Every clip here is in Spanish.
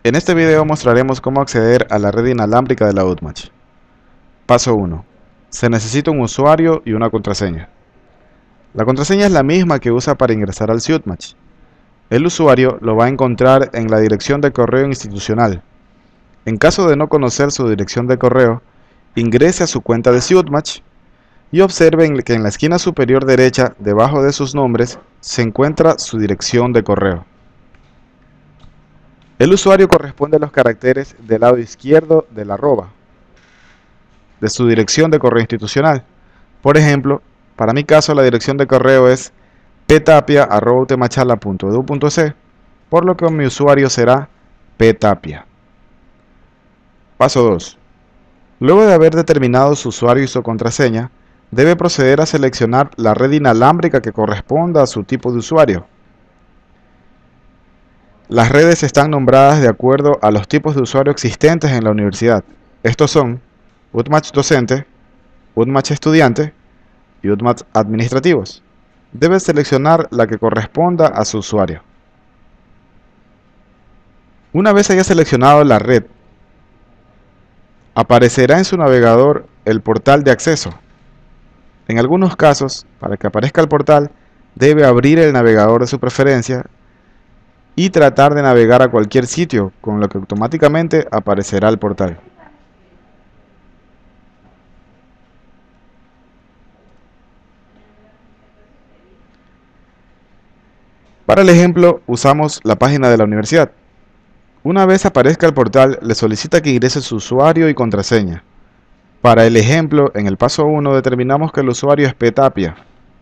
En este video mostraremos cómo acceder a la red inalámbrica de la UTMACH. Paso 1. Se necesita un usuario y una contraseña. La contraseña es la misma que usa para ingresar al CUTMACH. El usuario lo va a encontrar en la dirección de correo institucional. En caso de no conocer su dirección de correo, ingrese a su cuenta de CUTMACH y observen que en la esquina superior derecha, debajo de sus nombres, se encuentra su dirección de correo. El usuario corresponde a los caracteres del lado izquierdo del arroba de su dirección de correo institucional. Por ejemplo, para mi caso la dirección de correo es ptapia@utemachala.edu.c, por lo que mi usuario será ptapia. Paso 2. Luego de haber determinado su usuario y su contraseña, debe proceder a seleccionar la red inalámbrica que corresponda a su tipo de usuario. Las redes están nombradas de acuerdo a los tipos de usuario existentes en la universidad. Estos son UTMACH docente, UTMACH estudiante y UTMACH administrativos. Debe seleccionar la que corresponda a su usuario. Una vez haya seleccionado la red, aparecerá en su navegador el portal de acceso. En algunos casos, para que aparezca el portal, debe abrir el navegador de su preferencia y tratar de navegar a cualquier sitio, con lo que automáticamente aparecerá el portal. Para el ejemplo, usamos la página de la universidad. Una vez aparezca el portal, le solicita que ingrese su usuario y contraseña. Para el ejemplo, en el paso 1 determinamos que el usuario es ptapia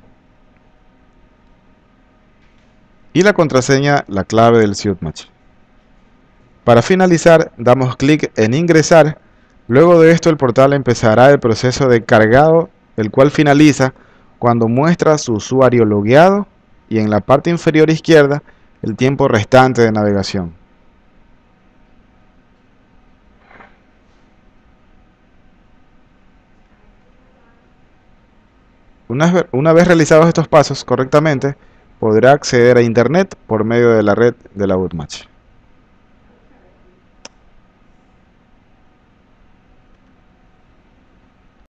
y la contraseña la clave del CUTMACH. Para finalizar, damos clic en ingresar. Luego de esto el portal empezará el proceso de cargado, el cual finaliza cuando muestra su usuario logueado y en la parte inferior izquierda el tiempo restante de navegación. Una vez realizados estos pasos correctamente, podrá acceder a Internet por medio de la red de la UTMACH.